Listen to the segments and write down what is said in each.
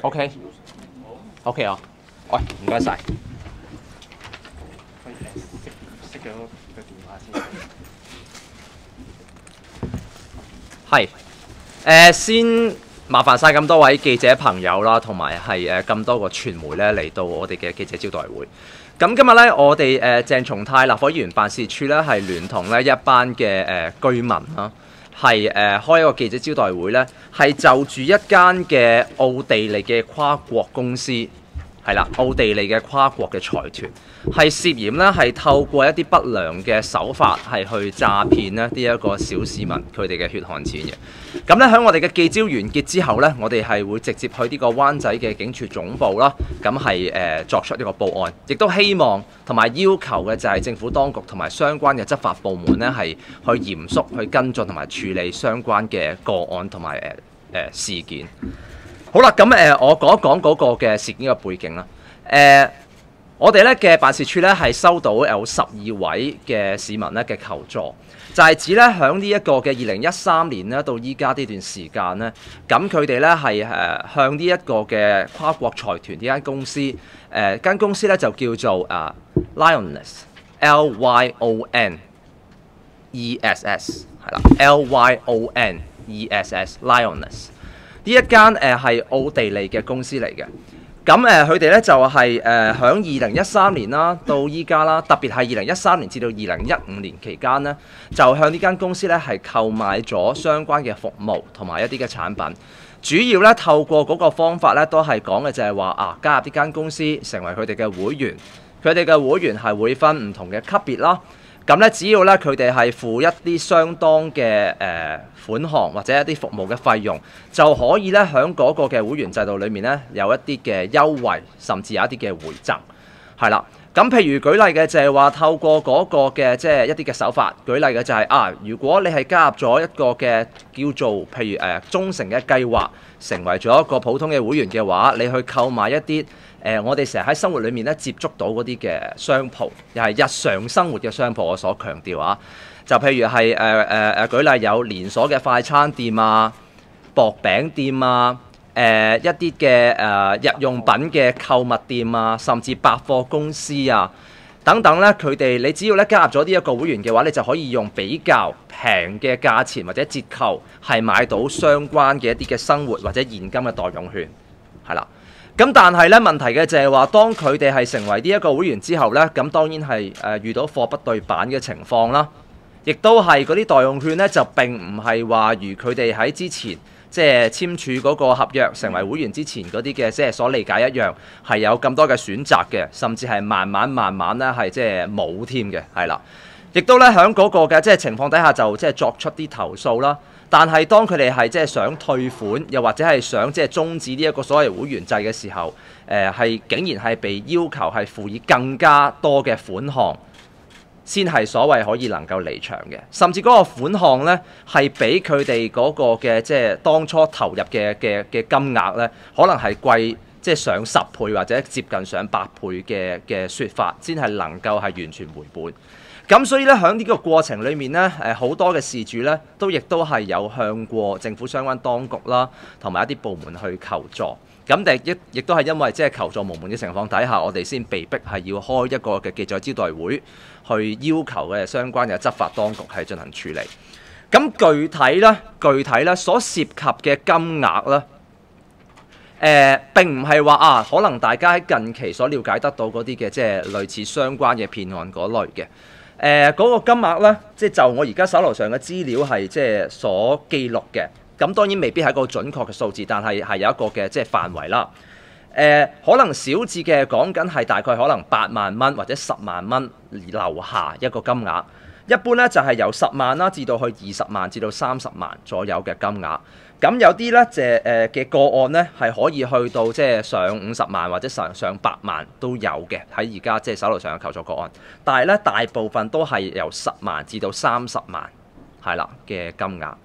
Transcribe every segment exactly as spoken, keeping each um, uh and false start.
OK OK 啊，喂，唔該晒。 可以誒熄熄咗個電話先。 係誒、呃，先麻煩晒咁多位記者朋友啦，同埋係誒咁多個傳媒咧嚟到我哋嘅記者招待會。咁今日咧，我哋誒、呃、鄭松泰立法會議員辦事處咧係聯同咧一班嘅誒、呃、居民啦，係誒、呃、開一個記者招待會咧，係就住一間嘅奧地利嘅跨國公司。係啦，奧地利嘅跨國嘅財團係涉嫌咧係透過一啲不良嘅手法係去詐騙咧呢一個小市民佢哋嘅血汗錢嘅。咁咧喺我哋嘅記招完結之後咧，我哋係會直接去呢個灣仔嘅警署總部啦，咁係誒作出呢個報案，亦都希望同埋要求嘅就係政府當局同埋相關嘅執法部門咧係去嚴肅去跟進同埋處理相關嘅個案同埋誒誒事件。好啦，咁誒、呃，我講一講嗰個嘅事件嘅背景啦。誒、呃，我哋咧嘅辦事處咧係收到有十二位嘅市民咧嘅求助，就係、是、指咧響呢一個嘅二零一三年咧到依家呢段時間咧，咁佢哋咧係誒向呢一個嘅跨國財團呢間公司，誒、呃、間公司咧就叫做啊 Lyoness，L Y O N E S S 係啦 ，L Y O N E S S Lyoness。呢一間誒係奧地利嘅公司嚟嘅，咁誒佢哋咧就係誒響二零一三年啦到依家啦，特別係二零一三年至到二零一五年期間呢，就向呢間公司咧係購買咗相關嘅服務同埋一啲嘅產品，主要咧透過嗰個方法咧都係講嘅就係話啊加入呢間公司成為佢哋嘅會員，佢哋嘅會員係會分唔同嘅級別啦。咁咧，只要咧佢哋係付一啲相當嘅誒、呃、款項或者一啲服務嘅費用，就可以咧喺嗰個嘅會員制度裏面咧有一啲嘅優惠，甚至有一啲嘅回贈，係啦。咁譬如舉例嘅就係話，透過嗰個嘅即係一啲嘅手法，舉例嘅就係、是、啊，如果你係加入咗一個嘅叫做譬如誒、呃、忠誠嘅計劃，成為咗一個普通嘅會員嘅話，你去購買一啲。誒、呃，我哋成日喺生活裏面咧接觸到嗰啲嘅商鋪，又係日常生活嘅商鋪，我所強調啊，就譬如係誒誒誒，舉例有連鎖嘅快餐店啊、薄餅店啊、誒、呃、一啲嘅誒日用品嘅購物店啊，甚至百貨公司啊等等咧，佢哋你只要咧加入咗呢一個會員嘅話，你就可以用比較平嘅價錢或者折扣係買到相關嘅一啲嘅生活或者現金嘅代用券，係啦。咁但係咧問題嘅就係話，當佢哋係成為呢一個會員之後咧，咁當然係誒遇到貨不對版嘅情況啦，亦都係嗰啲代用券咧就並唔係話如佢哋喺之前即係簽署嗰個合約成為會員之前嗰啲嘅即係所理解一樣，係有咁多嘅選擇嘅，甚至係慢慢慢慢咧係即係冇添嘅，係啦，亦都咧喺嗰個嘅即係情況底下就即係作出啲投訴啦。但係當佢哋係即係想退款，又或者係想即係終止呢一個所謂會員制嘅時候，誒、呃、係竟然係被要求係付以更加多嘅款項，先係所謂可以能夠離場嘅。甚至嗰個款項呢，係比佢哋嗰個嘅即係當初投入嘅嘅嘅金額呢，可能係貴即係上十倍或者接近上百倍嘅嘅説法，先係能夠係完全回本。咁所以咧，喺呢個過程裏面咧，誒好多嘅事主咧，都亦都係有向過政府相關當局啦，同埋一啲部門去求助。咁但係亦亦都係因為即係求助無門嘅情況底下，我哋先被逼係要開一個嘅記者招待會，去要求嘅相關嘅執法當局係進行處理。咁具體咧，具體咧所涉及嘅金額咧，誒、呃、並唔係話啊，可能大家喺近期所了解得到嗰啲嘅即係類似相關嘅騙案嗰類嘅。誒嗰、呃那個金額咧，即係就我而家手頭上嘅資料係即係所記錄嘅，咁當然未必係一個準確嘅數字，但係係有一個嘅即係範圍啦。誒、呃、可能小至嘅講緊係大概可能八萬蚊或者十萬蚊樓下一個金額，一般咧就係、是、由十萬啦至到去二十萬至到三十萬左右嘅金額。咁有啲咧，即係誒嘅個案咧，係可以去到即係上五十萬或者上上百萬都有嘅，喺而家即係手頭上嘅求助個案。但係咧，大部分都係由十萬至到三十萬係啦嘅金額。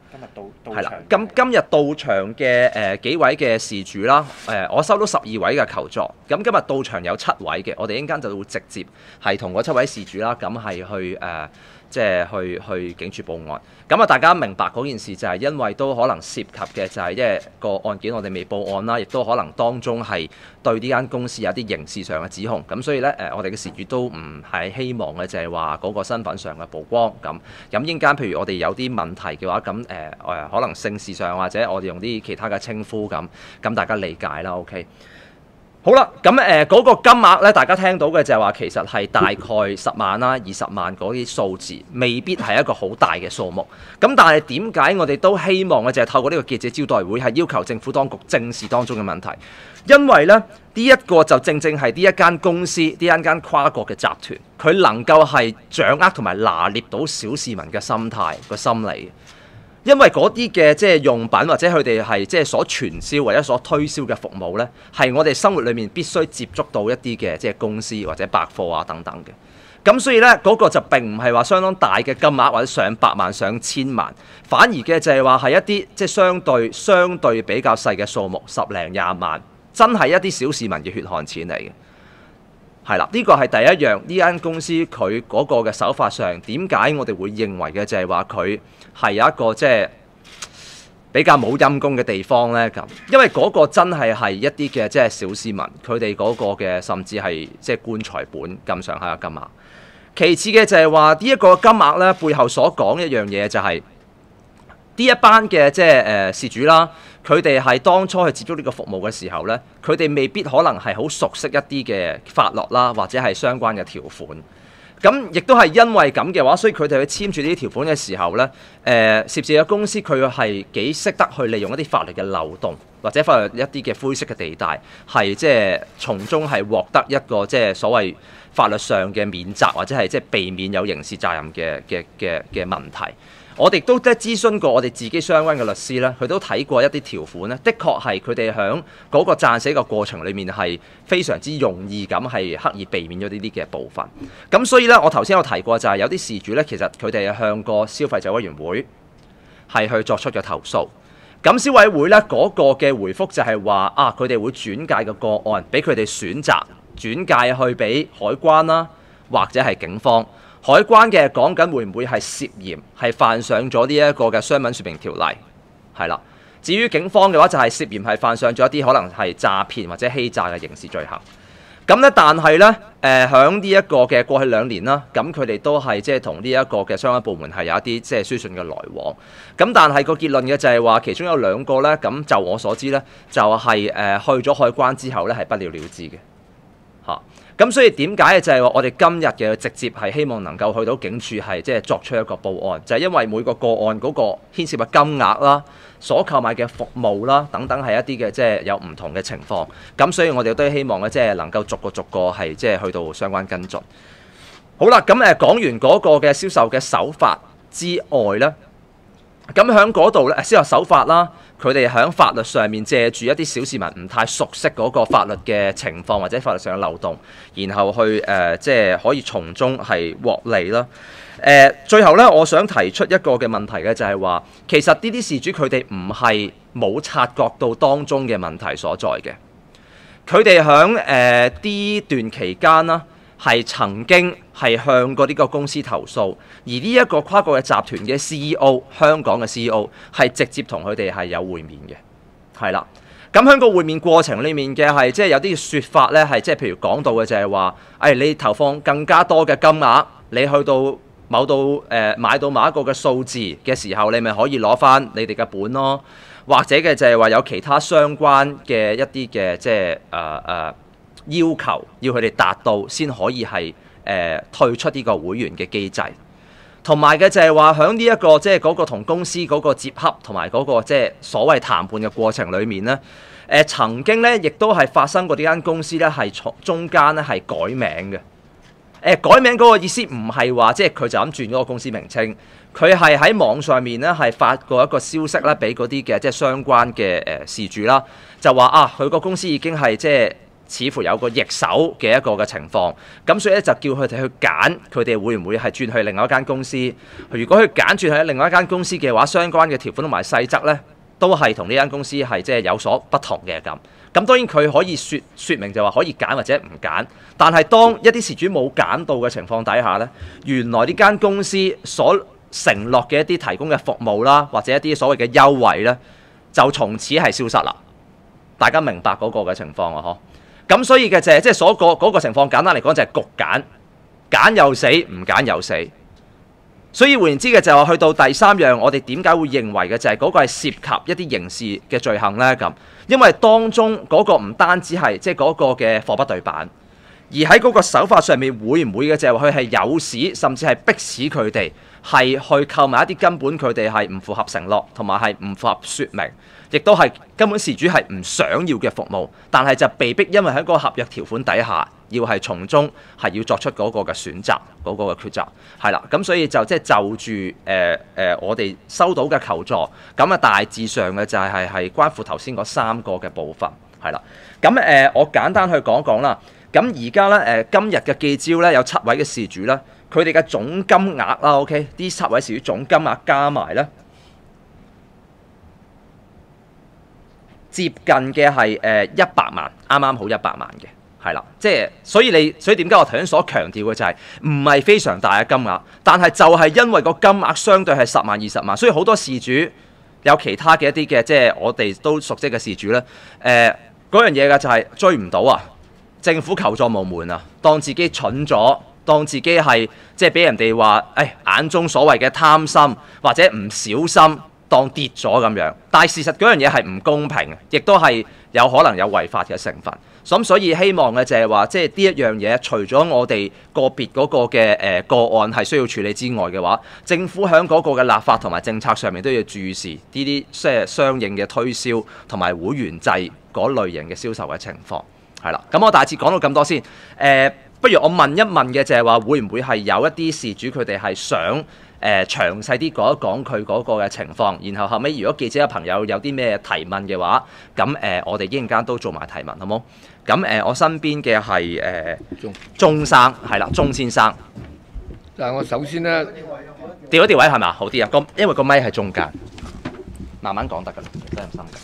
今日到係啦到場， 咁今日到場嘅誒、呃、幾位嘅事主啦，誒、呃、我收到十二位嘅求助，咁今日到場有七位嘅，我哋一陣間就會直接係同嗰七位事主啦，咁係去誒、呃、即係去去警署報案。咁啊，大家明白嗰件事就係因為都可能涉及嘅就係因為個案件我哋未報案啦，亦都可能當中係對呢間公司有啲刑事上嘅指控，咁所以咧誒、呃、我哋嘅事主都唔係希望嘅就係話嗰個身份上嘅曝光咁。咁應間譬如我哋有啲問題嘅話，咁誒誒可能姓氏上或者我哋用啲其他嘅稱呼咁，咁大家理解啦。OK。好啦，咁誒嗰個金額咧，大家聽到嘅就係話其實係大概十萬啦、二十萬嗰啲數字，未必係一個好大嘅數目。咁但係點解我哋都希望嘅就係透過呢個記者招待會，係要求政府當局正視當中嘅問題，因為咧呢一個就正正係呢一間公司、呢一間跨國嘅集團，佢能夠係掌握同埋拿捏到小市民嘅心態、個心理。因為嗰啲嘅即係用品或者佢哋係即係所傳銷或者所推銷嘅服務呢，係我哋生活裏面必須接觸到一啲嘅即係公司或者百貨啊等等嘅。咁所以呢，嗰、嗰個就並唔係話相當大嘅金額或者上百萬上千萬，反而嘅就係話係一啲即係相對相對比較細嘅數目，十零廿萬，真係一啲小市民嘅血汗錢嚟嘅。係啦，呢個係第一樣，呢間公司佢嗰個嘅手法上，點解我哋會認為嘅就係話佢係有一個即係比較冇陰功嘅地方呢？咁，因為嗰個真係係一啲嘅即係小市民，佢哋嗰個嘅甚至係即係棺材本咁上下嘅金額。其次嘅就係話呢一個金額呢，背後所講一樣嘢就係、是、呢一班嘅即係誒事主啦。佢哋係當初去接觸呢個服務嘅時候呢，佢哋未必可能係好熟悉一啲嘅法律啦，或者係相關嘅條款。咁亦都係因為咁嘅話，所以佢哋去簽署呢啲條款嘅時候呢，誒、呃、涉事嘅公司佢係幾識得去利用一啲法律嘅漏洞，或者法律一啲嘅灰色嘅地帶，係即係從中係獲得一個即係所謂法律上嘅免責，或者係即係避免有刑事責任嘅嘅嘅嘅問題。我哋都即係諮詢過我哋自己相關嘅律師咧，佢都睇過一啲條款咧，的確係佢哋喺嗰個撰寫嘅過程裏面係非常之容易咁係刻意避免咗呢啲嘅部分。咁所以咧，我頭先有提過就係有啲事主咧，其實佢哋係向個消費者委員會係去作出咗投訴。咁消委會咧嗰個嘅回覆就係話啊，佢哋會轉介個個案俾佢哋選擇，轉介去俾海關啦，或者係警方。海關嘅講緊會唔會係涉嫌係犯上咗呢一個嘅商品説明條例，係啦。至於警方嘅話，就係涉嫌係犯上咗一啲可能係詐騙或者欺詐嘅刑事罪行。咁咧，但係咧，誒響呢一個嘅過去兩年啦，咁佢哋都係即係同呢一個嘅相關部門係有一啲即係書信嘅來往。咁但係個結論嘅就係話，其中有兩個咧，咁就我所知咧，就係、是、誒去咗海關之後咧，係不了了之嘅嚇。咁所以點解就係話我哋今日嘅直接係希望能夠去到警署係即係作出一個報案，就係、是、因為每個個案嗰個牽涉嘅金額啦、所購買嘅服務啦等等係一啲嘅即係有唔同嘅情況。咁所以我哋都希望咧即係能夠逐個逐個係即係去到相關跟進。好啦，咁誒講完嗰個嘅銷售嘅手法之外咧，咁喺嗰度咧銷售手法啦。佢哋喺法律上面借住一啲小市民唔太熟悉嗰個法律嘅情況或者法律上嘅漏洞，然後去誒、呃、即係可以從中係獲利啦。誒、呃、最後咧，我想提出一個嘅問題嘅就係話，其實呢啲事主佢哋唔係冇察覺到當中嘅問題所在嘅。佢哋喺誒呢段期間啦，係曾經係向過呢個公司投訴，而呢一個跨國嘅集團嘅 C E O， 香港嘅 C E O 係直接同佢哋係有會面嘅，係啦。咁喺個會面過程裡面嘅係即係有啲説法咧，係即係譬如講到嘅就係話，誒、哎、你投放更加多嘅金額，你去到某到誒、呃、買到某一個嘅數字嘅時候，你咪可以攞翻你哋嘅本咯，或者嘅就係話有其他相關嘅一啲嘅即係誒誒。呃呃要求要佢哋達到先可以係誒、呃、退出呢個會員嘅機制，同埋嘅就係話喺呢一個即係嗰個同公司嗰個接洽同埋嗰個即係所謂談判嘅過程裡面咧，誒、呃、曾經咧亦都係發生過呢間公司咧係從中間咧係改名嘅。誒、呃、改名嗰個意思唔係話即係佢就咁轉嗰個公司名稱，佢係喺網上面咧係發過一個消息咧俾嗰啲嘅即係相關嘅誒事主啦，就話啊佢個公司已經係即係似乎有個易手嘅一個嘅情況，咁所以咧就叫佢哋去揀，佢哋會唔會係轉去另外一間公司？如果佢揀轉去另外一間公司嘅話，相關嘅條款同埋細則咧，都係同呢間公司係即係有所不同嘅咁。咁當然佢可以説説明就話可以揀或者唔揀，但係當一啲事主冇揀到嘅情況底下咧，原來呢間公司所承諾嘅一啲提供嘅服務啦，或者一啲所謂嘅優惠咧，就從此係消失啦。大家明白嗰個嘅情況啊？嗬。咁所以嘅就係即係所個嗰個情況，簡單嚟講就係局揀，揀又死，唔揀又死。所以換言之嘅就係話，去到第三樣，我哋點解會認為嘅就係嗰個係涉及一啲刑事嘅罪行呢？咁，因為當中嗰個唔單止係即係嗰個嘅貨不對版，而喺嗰個手法上面會唔會嘅就係話佢係誘使，甚至係迫使佢哋係去購買一啲根本佢哋係唔符合承諾同埋係唔符合説明，亦都係根本事主係唔想要嘅服務，但係就被逼因為喺嗰個合約條款底下，要係從中係要作出嗰個嘅選擇，嗰、嗰個嘅抉擇，係啦。咁所以就即係就住誒誒我哋收到嘅求助，咁啊大致上嘅就係係係關乎頭先嗰三個嘅部分，係啦。咁誒、呃、我簡單去講講啦。咁而家咧誒今日嘅記招咧有七位嘅事主啦，佢哋嘅總金額啦 ，OK， 呢七位事主總金額加埋咧，接近嘅係誒一百萬，啱啱好一百萬嘅，係啦，即係所以你所以點解我頭先所強調嘅就係唔係非常大嘅金額，但係就係因為個金額相對係十萬二十萬，所以好多事主有其他嘅一啲嘅即係我哋都熟悉嘅事主咧，誒嗰樣嘢嘅就係追唔到啊！政府求助無門啊，當自己蠢咗，當自己係即係俾人哋話，誒眼中所謂嘅貪心或者唔小心當跌咗咁樣，但係事實嗰樣嘢係唔公平嘅，亦都係有可能有違法嘅成分。咁所以希望嘅就係話，即係呢一樣嘢，除咗我哋個別嗰個嘅誒個案係需要處理之外嘅話，政府喺嗰個嘅立法同埋政策上面都要注視呢啲即係相應嘅推銷同埋會員制嗰類型嘅銷售嘅情況。係啦，咁我大致講到咁多先。誒、呃，不如我問一問嘅就係話，會唔會係有一啲事主佢哋係想誒、呃、詳細啲講一講佢嗰個嘅情況，然後後尾如果記者嘅朋友有啲咩提問嘅話，咁誒、呃、我哋一陣間都做埋提問，好冇？咁誒、呃，我身邊嘅係誒鐘生，係啦，鐘先生。 但係我首先咧， 調一調位係咪好啲啊？個因為個咪喺中間，慢慢講得㗎啦，真係唔心急。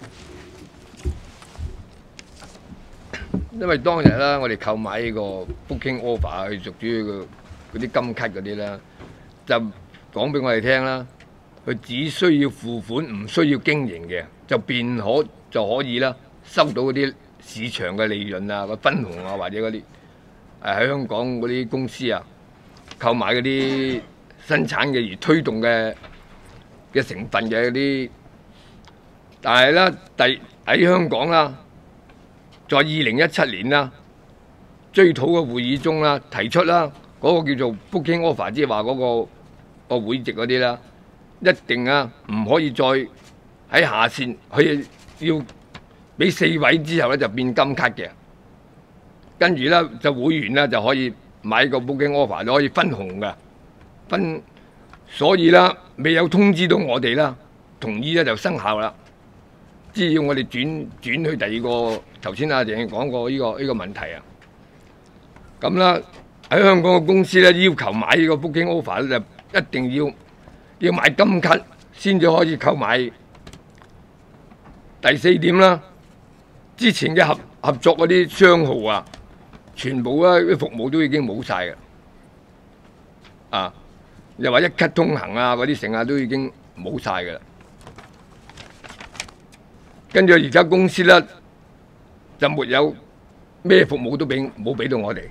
因為當日啦，我哋購買呢個 Booking Offer 去屬於個嗰啲金卡嗰啲啦，就講俾我哋聽啦。佢只需要付款，唔需要經營嘅，就便可就可以啦，收到嗰啲市場嘅利潤啊、個分紅啊，或者嗰啲誒喺香港嗰啲公司啊購買嗰啲生產嘅而推動嘅嘅成分嘅嗰啲，但係咧，第喺香港啦。在二零一七年啦，追討嘅會議中啦，提出啦嗰個叫做 Booking Offer， 即係話嗰個個會籍嗰啲啦，一定啊唔可以再喺下線，佢要俾四位之後咧就變金卡嘅，跟住咧就會員咧就可以買個 Booking Offer， 就可以分紅嘅分，所以啦未有通知到我哋啦，同意咧就生效啦。只要我哋轉轉去第二個，頭先阿鄭講過呢個呢個問題啊。咁啦，喺香港嘅公司咧要求買呢個 Booking Offer 咧，就一定要要買金卡先至可以購買。第四點啦，之前嘅合合作嗰啲商號啊，全部咧啲服務都已經冇晒嘅。啊，又話一卡通行啊嗰啲成啊都已經冇晒嘅啦。跟住而家公司咧就沒有咩服務都俾冇俾到我哋，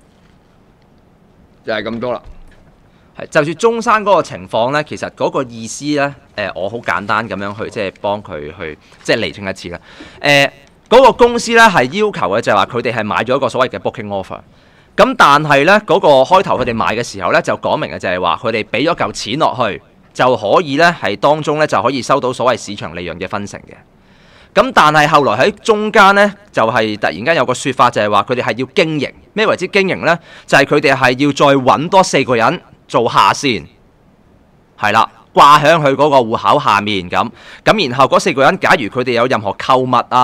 就係咁多啦。 係就住中山嗰個情況咧，其實嗰個意思咧，誒、呃、我好簡單咁樣去即係幫佢去即係釐清一次啦。誒、呃、嗰、那個公司咧係要求嘅就係話佢哋係買咗一個所謂嘅 Booking Offer，咁但係咧嗰個開頭佢哋買嘅時候咧就講明嘅就係話佢哋俾咗嚿錢落去就可以咧係當中咧就可以收到所謂市場利潤嘅分成嘅。咁但係後來喺中間呢，就係、是、突然間有個説法，就係話佢哋係要經營。咩為之經營呢？就係佢哋係要再揾多四個人做下線，係啦，掛喺佢嗰個戶口下面咁。咁然後嗰四個人，假如佢哋有任何購物啊，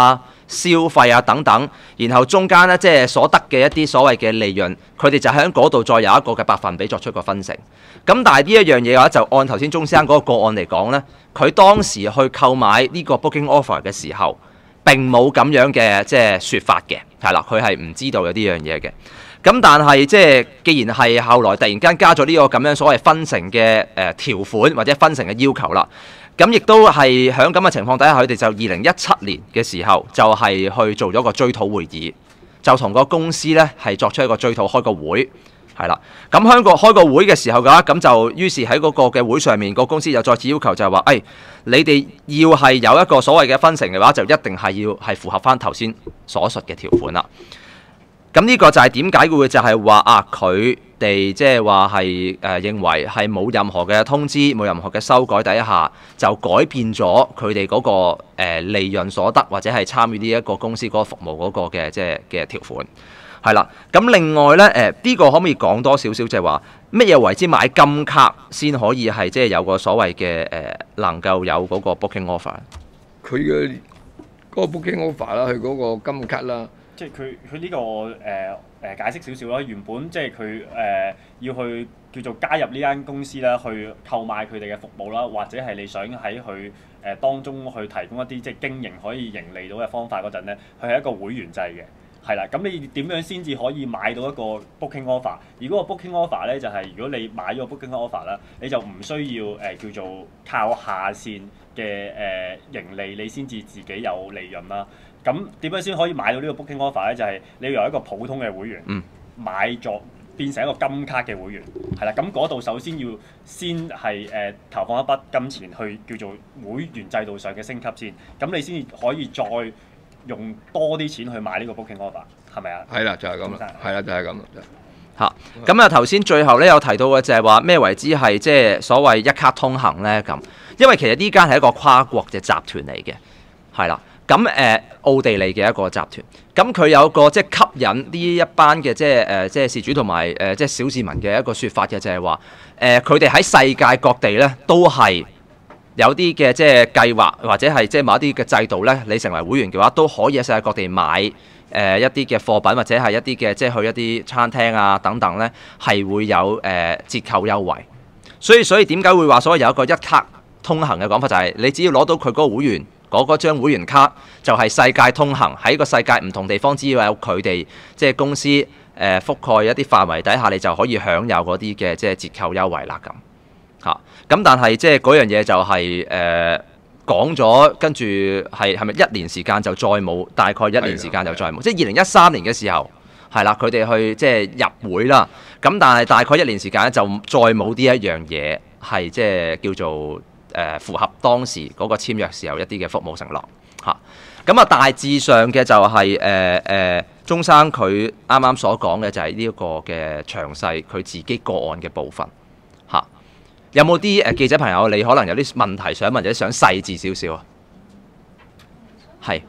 消費啊等等，然後中間咧即係所得嘅一啲所謂嘅利潤，佢哋就喺嗰度再有一個嘅百分比作出個分成。咁但係呢一樣嘢嘅話，就按頭先鐘先生嗰個個案嚟講呢，佢當時去購買呢個 booking offer 嘅時候，並冇咁樣嘅即係説法嘅，係啦，佢係唔知道有呢樣嘢嘅。咁但係即係既然係後來突然間加咗呢個咁樣所謂分成嘅誒條款或者分成嘅要求啦，咁亦都係喺咁嘅情況底下，佢哋就二零一七年嘅時候就係去做咗個追討會議，就同個公司呢係作出一個追討，開個會係啦。咁香港開個會嘅時候嘅話，咁就於是喺嗰個嘅會上面，個公司就再次要求就係話，誒、哎、你哋要係有一個所謂嘅分成嘅話，就一定係要係符合翻頭先所述嘅條款啦。咁呢個就係點解會就係話啊，佢哋即係話係誒認為係冇任何嘅通知，冇任何嘅修改底下，就改變咗佢哋嗰個誒利潤所得或者係參與呢一個公司嗰個服務嗰個嘅即係嘅條款係啦。咁另外咧誒呢個可唔可以講多少少，就係話乜嘢為之買金卡先可以係即係有個所謂嘅誒能夠有嗰個 booking offer？ 佢嘅嗰個 booking offer 啦，佢嗰個金卡啦。 即係佢佢呢個誒誒、呃、解釋少少啦。原本即係佢誒要去叫做加入呢間公司啦，去購買佢哋嘅服務啦，或者係你想喺佢誒當中去提供一啲即係經營可以盈利到嘅方法嗰陣咧，佢係一個會員制嘅，係啦。咁你點樣先至可以買到一個 booking offer？而嗰個 booking offer 咧，就係、是、如果你買咗個 booking offer 啦，你就唔需要誒、呃、叫做靠下線嘅誒、呃、盈利，你先至自己有利潤啦。咁點樣先可以買到呢個 booking offer 咧？就係、是、你要由一個普通嘅會員買咗變成一個金卡嘅會員，係啦。咁嗰度首先要先係誒、呃、投放一筆金錢去叫做會員制度上嘅升級先，咁你先至可以再用多啲錢去買呢個 booking offer， 係咪啊？ 係啦，就係咁啦，係啦，就係咁啦。 嚇，咁啊頭先最後咧有提到嘅就係話咩為之係即係所謂一卡通行咧咁，因為其實呢間係一個跨國嘅集團嚟嘅，係啦。咁誒、呃、奧地利嘅一個集團，咁佢有個即係吸引呢一班嘅即係誒即係事主同埋誒即係小市民嘅一個説法嘅就係話誒佢哋喺世界各地咧都係有啲嘅即係計劃或者係即係某一啲嘅制度咧，你成為會員嘅話都可以喺世界各地買誒、呃、一啲嘅貨品或者係一啲嘅即係去一啲餐廳啊等等咧係會有誒、呃、折扣優惠，所以所以點解會話所謂有一個一卡通行嘅講法就係、是、你只要攞到佢嗰個會員。嗰嗰張會員卡就係世界通行，喺個世界唔同地方，只要有佢哋即係公司誒、呃、覆蓋一啲範圍底下，你就可以享有嗰啲嘅即係折扣優惠啦咁嚇。咁、啊、但係即係嗰樣嘢就係誒講咗，跟住係係咪一年時間就再冇？大概一年時間就再冇，即係二零一三年嘅時候係啦，佢哋去即係入會啦。咁但係大概一年時間咧就再冇呢一樣嘢係即係叫做。誒、呃、符合當時嗰個簽約時候一啲嘅服務承諾嚇，咁啊大致上嘅就係誒誒鐘生佢啱啱所講嘅就係呢一個嘅詳細佢自己個案嘅部分嚇、啊。有冇啲誒記者朋友你可能有啲問題想問或者想細緻少少啊？係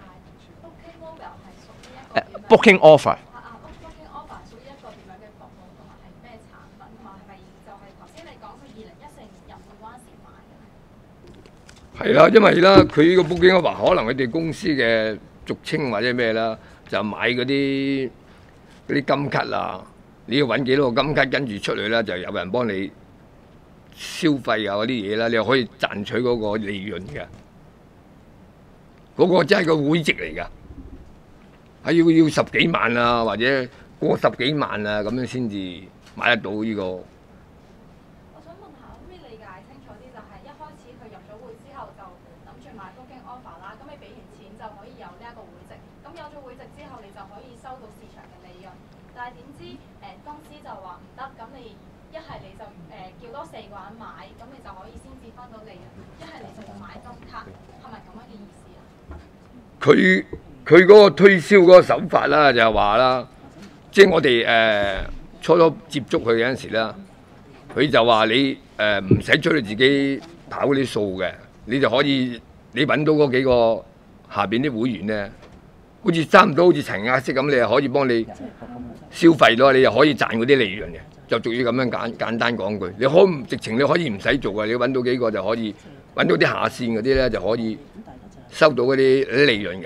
誒 booking offer。 係啦，因為啦，佢呢個 booking offer可能佢哋公司嘅俗稱或者咩啦，就買嗰啲嗰啲金卡啊，你要揾幾多個金卡，跟住出嚟啦，就有人幫你消費啊嗰啲嘢啦，你又可以賺取嗰個利潤嘅。嗰、嗰個真係個會籍嚟㗎，係要要十幾萬啊，或者過十幾萬啊，咁樣先至買得到呢、呢個。 四個人買，咁你就可以先至分到利潤。一係你就要買金卡，係咪咁樣嘅意思啊？ 佢佢嗰個推銷嗰個手法啦，就係話啦，即係我哋誒、呃、初初接觸佢嗰陣時啦，佢就話你誒唔使出去自己跑嗰啲數嘅，你就可以你揾到嗰幾個下邊啲會員咧，好似差唔多好似層壓式咁，你又可以幫你消費咯，你又可以賺嗰啲利潤嘅。就屬於咁樣簡簡單講句，你可唔直情你可以唔使做嘅，你揾到幾個就可以揾到啲下線嗰啲咧，就可以收到嗰啲啲利潤㗎啦。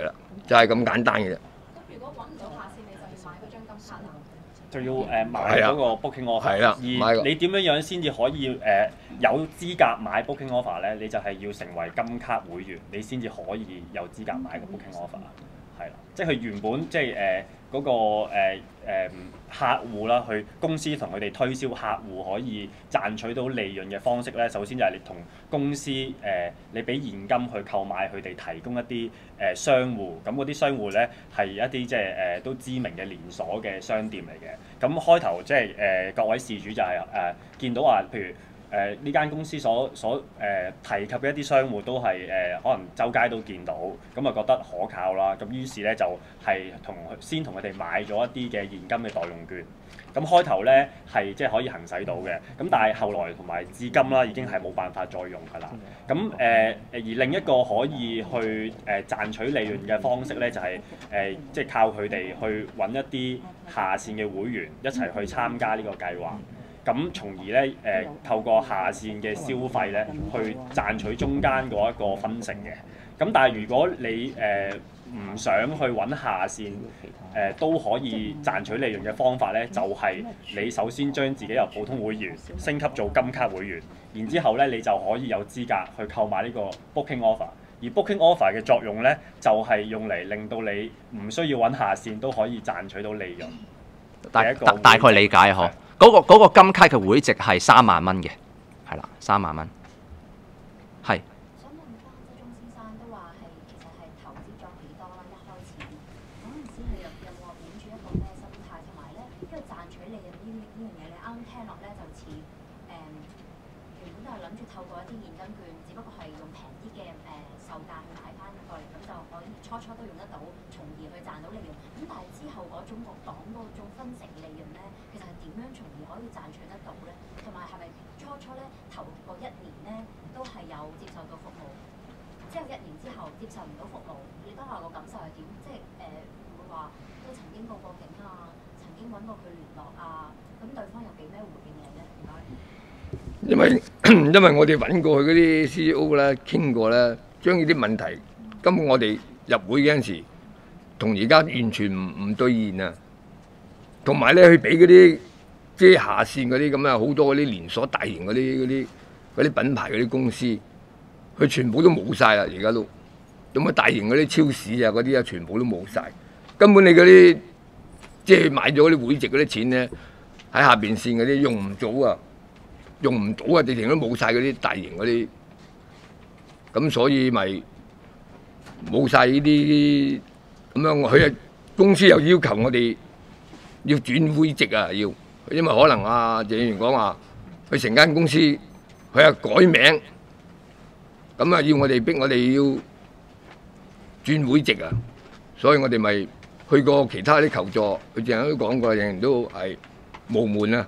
就係咁簡單嘅啫。 咁如果揾唔到下線，你就要買嗰張金卡啦。 就要誒買嗰個 booking offer， 係啦買個而你點樣樣先至可以誒、呃、有資格買 booking offer 咧？你就係要成為金卡會員，你先至可以有資格買個 booking offer。係啦，即係佢原本即係誒嗰個誒、呃呃、客戶啦，去公司同佢哋推銷客戶可以賺取到利潤嘅方式咧，首先就係你同公司誒、呃、你俾現金去購買佢哋提供一啲誒、呃、商戶，咁嗰啲商戶咧係一啲即係誒都知名嘅連鎖嘅商店嚟嘅。咁開頭即係誒各位事主就係、是、誒、呃、見到話，譬如誒呢間公司所所誒、呃、提及嘅一啲商戶都係誒、呃、可能周街都見到，咁啊覺得可靠啦，咁於是咧就係同先同佢哋買咗一啲嘅現金嘅代用券。咁開頭咧係即係可以行使到嘅，咁但係後來同埋至今啦已經係冇辦法再用㗎啦。咁誒誒而另一個可以去誒、呃、賺取利潤嘅方式咧，就係誒即係靠佢哋去揾一啲下線嘅會員一齊去參加呢個計劃。咁從而咧誒、呃、透過下線嘅消費咧，去賺取中間嗰一個分成嘅。咁但係如果你誒唔、呃、想去揾下線誒、呃、都可以賺取利潤嘅方法咧，就係、是、你首先將自己由普通會員升級做金卡會員，然之後咧你就可以有資格去購買呢個 booking offer。而 booking offer 嘅作用咧，就係、是、用嚟令到你唔需要揾下線都可以賺取到利潤。 大大大概理解嗬。嗰、那個那個金卡嘅會值係三萬蚊嘅，係啦，三萬蚊，係。 想問翻即係鐘先生都話係其實係投資咗幾多啦？一開始咁唔知你有有冇話本住一個咩心態，同埋咧，因為賺取利潤呢呢樣嘢，你啱聽落咧就似誒、嗯、原本都係諗住透過一啲現金券，只不過係用平啲嘅誒售價去買翻過嚟，咁就可以初初都用得到，從而去賺到利潤。咁但係之後嗰種個黨嗰種分成利潤咧，其實係點樣從而可以賺取得到咧？同埋係咪初初咧頭嗰一年咧都係有接受到服務，之後一年之後接受唔到服務，你當下個感受係點？即係誒會唔會話都曾經報過警啊，曾經揾過佢聯絡啊，咁對方有俾咩回應你咧？唔該。 因為因為我哋揾過去嗰啲 C E O 咧，傾過咧，將呢啲問題根本我哋入會嗰陣時，同而家完全唔唔兌現啊！同埋咧，佢俾嗰啲即係下線嗰啲咁啊，好多嗰啲連鎖大型嗰啲嗰啲嗰啲品牌嗰啲公司，佢全部都冇晒啦！而家都咁啊，大型嗰啲超市啊嗰啲啊，全部都冇晒。根本你嗰啲即係買咗嗰啲會籍嗰啲錢咧，喺下邊線嗰啲用唔到啊，用唔到啊，直情都冇晒嗰啲大型嗰啲，咁所以咪冇晒呢啲咁樣。佢啊公司又要求我哋要轉會籍啊，要，因為可能啊謝議員講話，佢成間公司佢啊改名，咁啊要我哋逼我哋要轉會籍啊，所以我哋咪去過其他啲求助，佢淨係都講過，人人都係無門啊。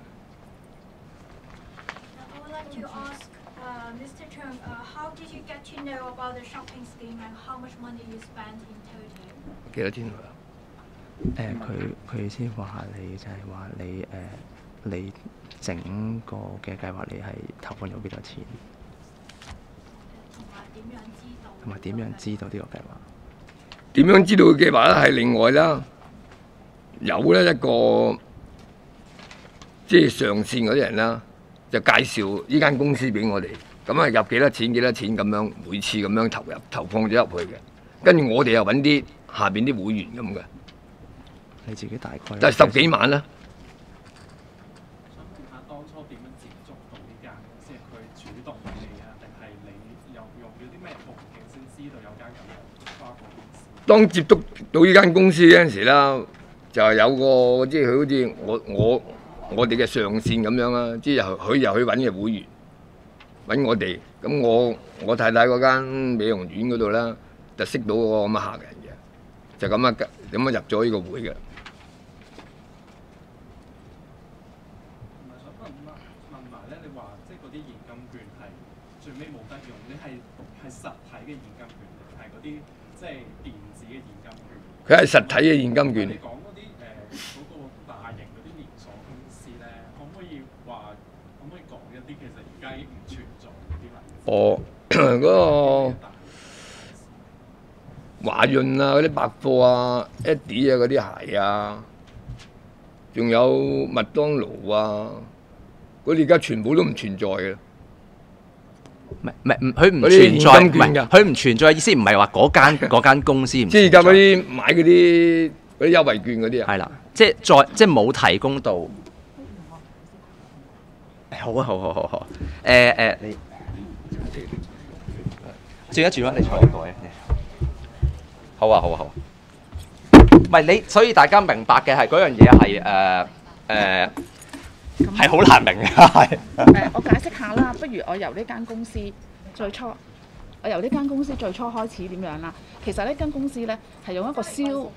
I would like to ask uh, Mister Chung, uh, how did you get to know about the shopping scheme and how much money you spent in total? 幾多錢啊？ 誒佢佢先話你就係話你誒、呃、你整個嘅計劃你係投放咗幾多錢， 同埋點樣知道？ 同埋點樣知道呢個計劃？ 點樣知道嘅計劃咧？係另外啦，有咧一個即係上線嗰啲人啦，就介紹呢間公司俾我哋，咁啊入幾多錢幾多錢咁樣，每次咁樣投入投放咗入去嘅，跟住我哋又揾啲下邊啲會員咁嘅。 你自己大概就係十幾萬啦。 想問下當初點樣接觸到呢間公司？係佢主動揾你啊，定係你有用咗啲咩途徑先知道有間咁嘅跨國公司？ 當接觸到呢間公司嗰陣時啦，就係有個即係佢好似我我我哋嘅上線咁樣啦，即係佢又去揾嘅會員揾我哋，咁我我太太嗰間美容院嗰度啦，就識到個咁嘅客人嘅，就咁啊咁啊入咗呢個會嘅。 最尾冇得用，你係係實體嘅現金券，定係嗰啲即係電子嘅現金券？ 佢係實體嘅現金券。 你講嗰啲誒嗰個大型嗰啲連鎖公司咧，可唔可以話可唔可以講一啲其實而家已經唔存在嗰啲例子？ 哦，嗰、那個華潤啊嗰啲百貨啊、Eddie 啊嗰啲鞋啊，仲有麥當勞啊，嗰啲而家全部都唔存在嘅。 唔係唔係，佢唔嗰啲存在，唔係現金券㗎佢唔存在，意思唔係話嗰間嗰間公司唔即係而家嗰存在。 啲買嗰啲嗰啲優惠券嗰啲啊。 係啦，即係再即係冇提供到。好啊，好好好好。誒、誒，你轉一轉啊，你坐呢個位。好啊，好啊，好啊。唔係你，所以大家明白嘅係嗰樣嘢係誒誒係好難明嘅，係。 誒，我解釋下啦。不如我由呢間公司最初，我由呢間公司最初開始點樣啦？其實呢間公司咧係用一個銷誒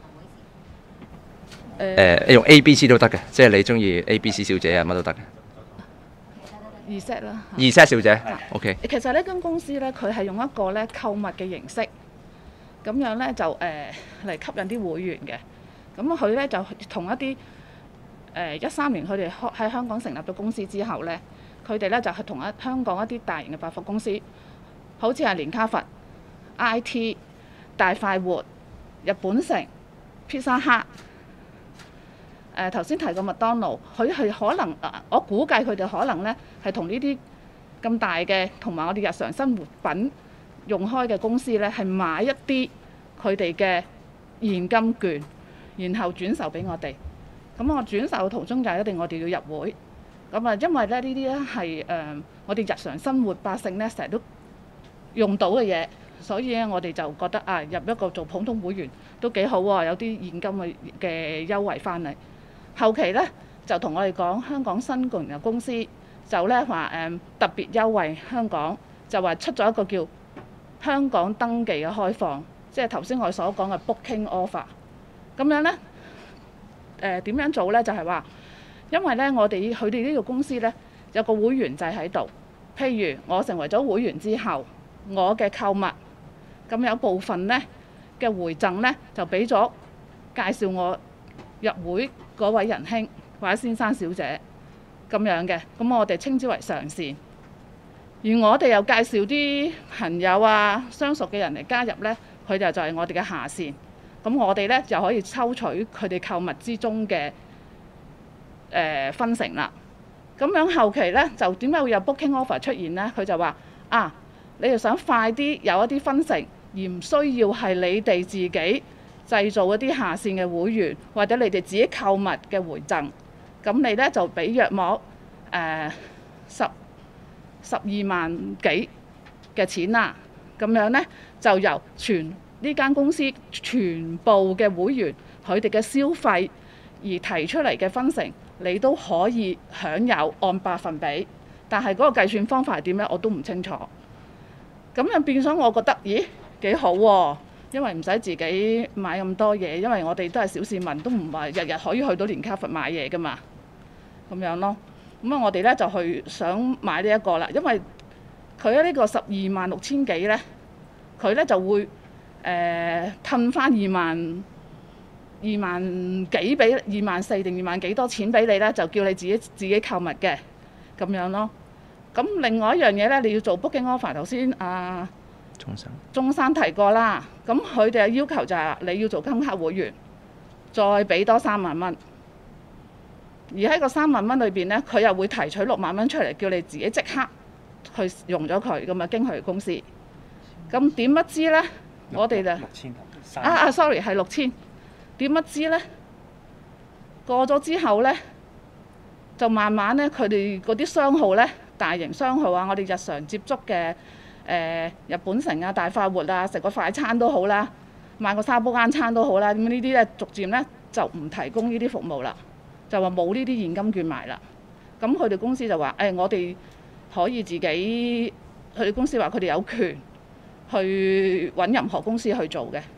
誒，你用 A、B、C 都得嘅，即係你中意 A、B、C 小姐啊，乜都得嘅。 二 set 啦。 二 set 小姐，OK。 其實呢間公司咧，佢係用一個咧購物嘅形式，咁樣咧就誒嚟、吸引啲會員嘅。咁佢咧就同一啲誒一三年佢哋開喺香港成立咗公司之後咧，佢哋咧就係同一香港一啲大型嘅百貨公司，好似係連卡佛、I T、大快活、日本城、Pizza Hut。誒頭先提過麥當勞，佢係可能我估計佢哋可能咧係同呢啲咁大嘅同埋我哋日常生活品用開嘅公司咧，係買一啲佢哋嘅現金券，然後轉售俾我哋。咁我轉售途中就一定我哋要入會。咁啊，因為咧呢啲咧係誒我哋日常生活百姓咧成日都用到嘅嘢，所以咧我哋就覺得啊入一個做普通會員都幾好喎，有啲現金嘅嘅優惠翻嚟。後期咧就同我哋講，香港新共融公司就咧話誒特別優惠香港，就話出咗一個叫香港登記嘅開放，即係頭先我哋所講嘅 booking offer。咁樣咧誒點樣做咧？就係話，因為咧我哋佢哋呢個公司咧有個會員制喺度，譬如我成為咗會員之後，我嘅購物咁有部分咧嘅回贈咧就俾咗介紹我入會嗰位仁兄或者先生小姐咁樣嘅，咁我哋稱之為上線。而我哋又介紹啲朋友啊、相熟嘅人嚟加入呢，佢哋就係我哋嘅下線。咁我哋呢，就可以抽取佢哋購物之中嘅誒、呃、分成啦。咁樣後期呢，就點解會有 booking offer 出現呢？佢就話啊，你哋想快啲有一啲分成，而唔需要係你哋自己製造一啲下線嘅會員，或者你哋自己購物嘅回贈，咁你咧就俾約莫誒十十二萬幾嘅錢啦。咁樣咧就由全呢間公司全部嘅會員佢哋嘅消費而提出嚟嘅分成，你都可以享有按百分比。但係嗰個計算方法係點咧，我都唔清楚。咁樣變相我覺得，咦幾好喎！因為唔使自己買咁多嘢，因為我哋都係小市民，都唔係日日可以去到連卡佛買嘢㗎嘛，咁樣咯。咁啊，我哋咧就去想買呢一個啦，因為佢咧呢個十二萬六千幾咧，佢咧就會誒褪翻二萬二萬幾俾二萬四定二萬幾多錢俾你咧，就叫你自己自己購物嘅咁樣咯。咁另外一樣嘢咧，你要做 booking offer，頭先啊。 中山中山提過啦，咁佢哋嘅要求就係你要做金卡會員，再俾多三萬蚊。而喺個三萬蚊裏邊呢，佢又會提取六萬蚊出嚟，叫你自己即刻去用咗佢，咁啊經佢哋公司。咁點不知呢？我哋就六千啊啊，sorry 係六千。點不知呢？過咗之後呢，就慢慢呢，佢哋嗰啲商號呢，大型商號啊，我哋日常接觸嘅。誒、呃、日本城啊、大快活啊，食個快餐都好啦，買個沙煲間餐都好啦。咁呢啲咧逐漸咧就唔提供呢啲服務啦，就話冇呢啲現金券賣啦。咁佢哋公司就話：誒、哎，我哋可以自己，佢哋公司話佢哋有權去揾任何公司去做嘅。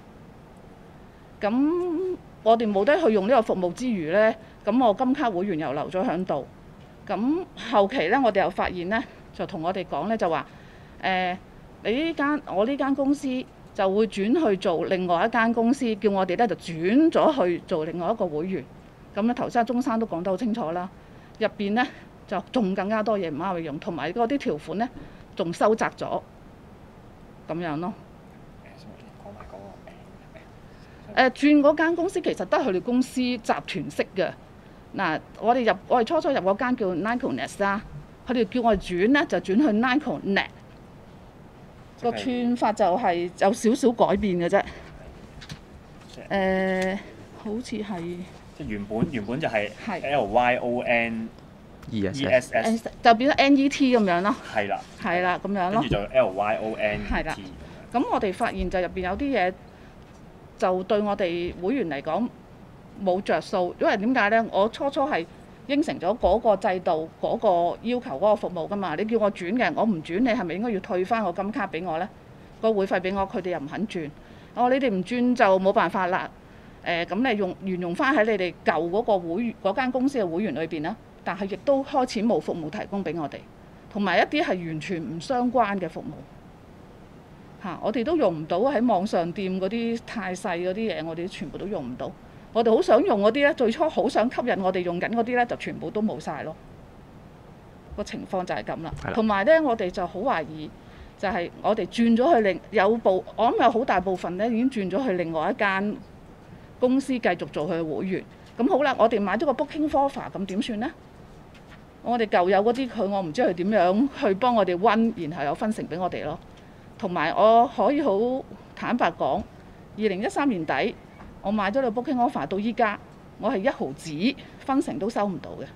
咁我哋冇得去用呢個服務之餘咧，咁我金卡會員又留咗喺度。咁後期咧，我哋又發現咧，就同我哋講咧，就話。誒、呃，你呢間我呢間公司就會轉去做另外一間公司，叫我哋咧就轉咗去做另外一個會員。咁咧頭先中山都講得好清楚啦，入邊咧就仲更加多嘢唔啱佢用，同埋嗰啲條款咧仲收窄咗，咁樣咯。 講埋嗰個名。 誒轉嗰間公司其實都係佢哋公司集團式嘅。嗱，我哋入我哋初初入嗰間叫 NicoNet 啦，佢哋叫我哋轉咧就轉去 NicoNet，個串法就係有少少改變嘅啫。誒，好似係即係原本原本就係係 L Y O N E E S S， 就變咗 N E T 咁樣咯。 係啦， 係啦，咁樣咯跟住。就 L Y O N E 係啦 T。 咁我哋發現就入邊有啲嘢就對我哋會員嚟講冇着數，因為點解咧？我初初係應承咗嗰個制度、嗰、個要求、嗰個服務噶嘛。你叫我轉嘅，我唔轉，你係咪應該要退翻個金卡俾我咧？個會費俾我，佢哋又唔肯轉。我、哦、你哋唔轉就冇辦法啦。誒、呃，咁你用沿用翻喺你哋舊嗰個會嗰間公司嘅會員裏邊啦，但係亦都開始冇服務提供俾我哋，同埋一啲係完全唔相關嘅服務。嚇、啊！我哋都用唔到喺網上店嗰啲太細嗰啲嘢，我哋全部都用唔到。我哋好想用嗰啲咧，最初好想吸引我哋用緊嗰啲咧，就全部都冇晒咯。個情況就係咁啦。同埋咧，我哋就好懷疑，就係我哋轉咗去另有部，我諗有好大部分咧已經轉咗去另外一間公司繼續做佢嘅會員。咁好啦，我哋買咗個 Booking Offer，咁點算呢？我哋舊有嗰啲佢，我唔知佢點樣去幫我哋温，然後有分成俾我哋咯。同埋我可以好坦白講，二零一三年底我買咗個 Booking Offer 到依家，我係一毫子分成都收唔到嘅，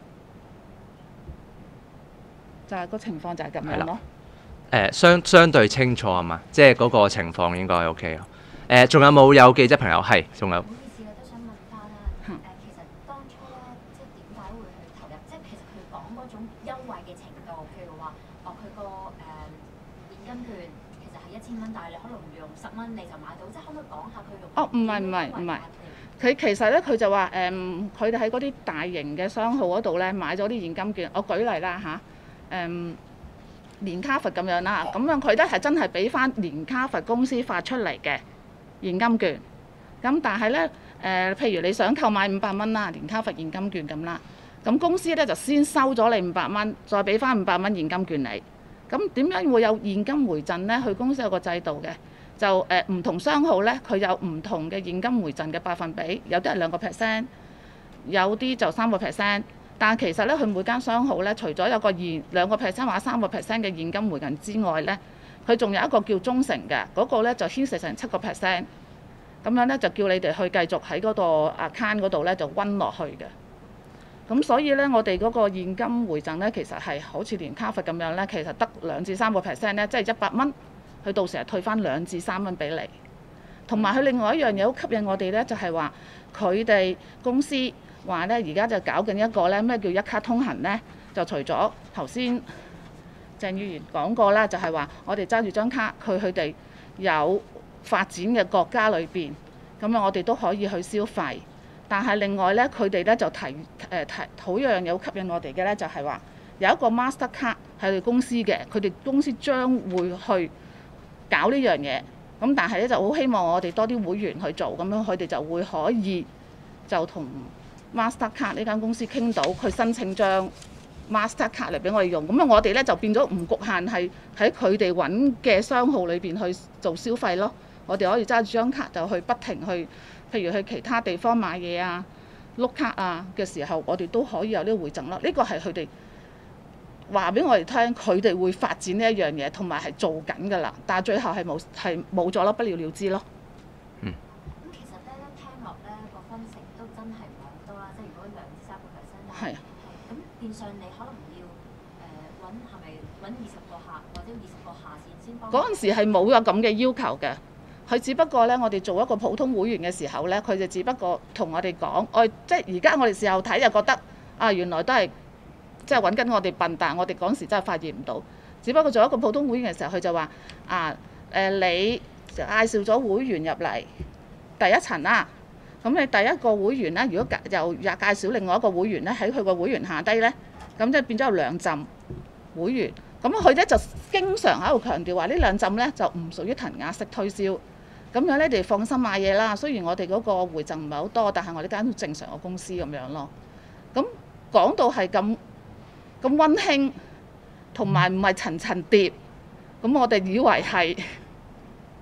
就係、是、個情況就係咁樣咯。 誒相相對清楚係嘛？即係嗰個情況應該 OK 咯。誒，仲有冇有記者朋友係？仲有。 唔好意思，我都想問翻啦。誒、其實當初咧，即係點解會去投入？即係其實佢講嗰種優惠嘅程度，譬如話，哦，佢個誒現金券其實係一千蚊，但係你可能唔用十蚊你就買到，即係可唔可以講下佢用？ 哦，唔係唔係唔係，佢其實咧佢就話誒，佢哋喺嗰啲大型嘅商號嗰度咧買咗啲現金券。我舉例啦嚇，誒、嗯。連卡佛咁樣啦，咁樣佢都係真係俾翻連卡佛公司發出嚟嘅現金券。咁但係咧誒，譬如你想購買五百蚊啦，連卡佛現金券咁啦，咁公司咧就先收咗你五百蚊，再俾翻五百蚊現金券你。咁點樣會有現金回贈咧？佢公司有個制度嘅，就誒唔、呃、同商號咧，佢有唔同嘅現金回贈嘅百分比，有啲係兩個 percent，有啲就三個 percent。但係其實咧，佢每間商號咧，除咗有個現兩個 percent 或者三個 percent 嘅現金回贈之外咧，佢仲有一個叫忠誠嘅，嗰、那個咧就牽涉成七個 percent。咁樣咧就叫你哋去繼續喺嗰個 account 嗰度咧就温落去嘅。咁所以咧，我哋嗰個現金回贈咧，其實係好似連卡佛咁樣咧，其實得兩至三個 percent 咧，即係一百蚊，佢到時係退翻兩至三蚊俾你。同埋佢另外一樣嘢好吸引我哋咧，就係話佢哋公司。話咧，而家就搞緊一個咧，咩叫一卡通行咧？就除咗頭先鄭議員講過啦，就係話我哋揸住張卡，佢佢哋有發展嘅國家裏邊，咁樣我哋都可以去消費。但係另外咧，佢哋咧就提誒、呃、提好一樣嘢好吸引我哋嘅咧，就係話有一個 Master 卡係佢公司嘅，佢哋公司將會去搞呢樣嘢。咁但係咧就好希望我哋多啲會員去做，咁樣佢哋就會可以就同Master 卡呢間公司傾到，佢申請張 Master 卡嚟俾我哋用，咁啊我哋咧就變咗唔局限係喺佢哋揾嘅商號裏邊去做消費咯。我哋可以揸住張卡就去不停去，譬如去其他地方買嘢啊、碌卡啊嘅時候，我哋都可以有呢個回贈咯。呢個係佢哋話俾我哋聽，佢哋會發展呢一樣嘢，同埋係做緊㗎啦。但係最後係冇係冇咗咯，不了了之咯。 嗯。 咁其實咧聽落咧個分成都真係唔係好多啦，即係如果兩至三個 percent， 係啊。 咁變相你可能要誒揾係咪揾二十個客或者二十個下線先幫？ 嗰陣時係冇有咁嘅要求嘅，佢只不過咧，我哋做一個普通會員嘅時候咧，佢就只不過同我哋講，我即係而家我哋事後睇就覺得啊，原來都係即係揾緊我哋笨，但係我哋嗰陣時真係發現唔到。只不過做一個普通會員嘅時候，佢就話啊誒、呃，你介紹咗會員入嚟第一層啦。咁你第一個會員咧，如果介又又介紹另外一個會員咧，喺佢個會員下低咧，咁即係變咗有兩浸會員。咁佢咧就經常喺度強調話呢兩浸咧就唔屬於騰鴨式推銷。咁樣咧，你哋放心買嘢啦。雖然我哋嗰個回贈唔係好多，但係我哋間正常嘅公司咁樣咯。咁講到係咁咁溫馨，同埋唔係層層疊，咁我哋以為係